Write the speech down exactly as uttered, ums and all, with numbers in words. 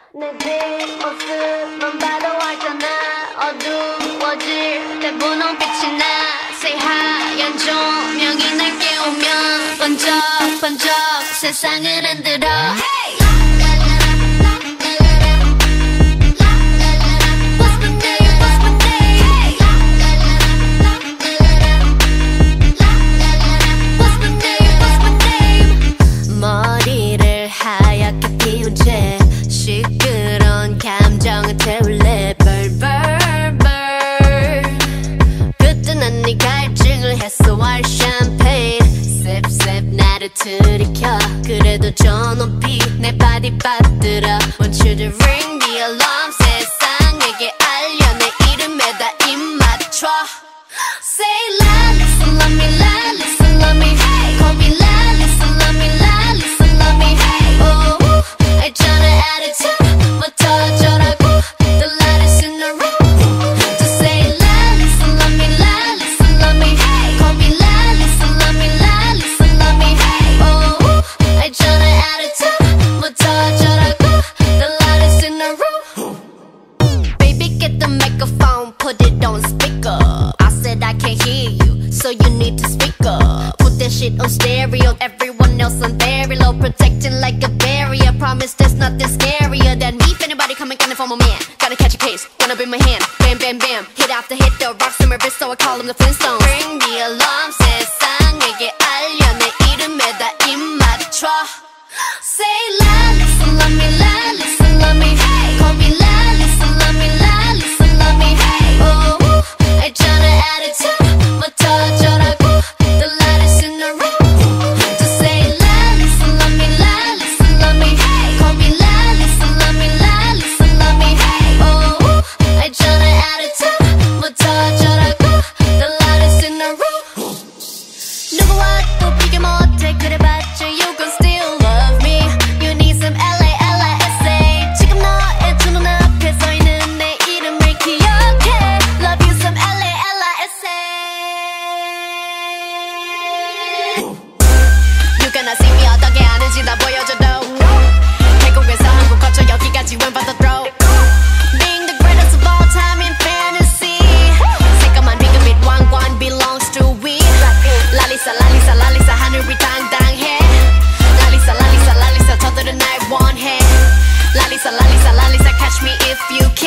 내 뒷모습만 봐도 알잖아. 어두워질 때 분홍빛이 나. 새하얀 조명이 날 깨우면 번쩍번쩍 세상을 흔들어. hey! 시끄러운 감정을 태울래. burn burn burn. 그때 난 네 갈증을 해소할 샴페인. sip sip 나를 들이켜. 그래도 저 높이 내 바디 받들어. Want you to ring the alarm. 세상에게 알려 내 이름에다 입 맞춰. Say la listen love me la listen love me. hey. Call me la listen love me la listen love me. hey. oh 알잖아 attitude. Put it on speaker. I said I can't hear you, so you need to speak up. Put that shit on stereo. Everyone else on very low, protecting like a barrier. Promise there's nothing scarier than me. If anybody coming gunning for my man, gotta catch a case, gonna bring my hand. Bam bam bam, hit after hit, the rocks in my wrist, so I call them the Flintstones. Ring the alarm. 세상에게 알려 내 이름에다 입 맞춰. Say la listen love me la listen love me. hey. Call me la listen love me la listen love me. hey. oh 알잖아 attitude. 뭐 터져라고. The lightest in the room. Just say la listen love me la listen love me. hey. Call me la listen love me la listen love me. hey. oh 알잖아 attitude. 뭐 터져라고. The lightest in the room. 누구와 또 비교 못해. 그래봤자 you gon' still love me. You need some L A L I S A. 지금 너의 두 눈앞에 서 있는 내 이름을 기억해. Love you some L A L I S A. You gonna see me 어떻게 하는지 나 보여줘도. 태국에서 한국 거쳐 여기까지 when but the throw. Being the greatest of all time in fantasy. 새까만 비금 및 왕관 belongs to we. 랄리사 랄리사 랄리사 하늘 위 당당해. 랄리사 랄리사 랄리사 저들은 날 원해. 랄리사 랄리사 랄리사 catch me if you can.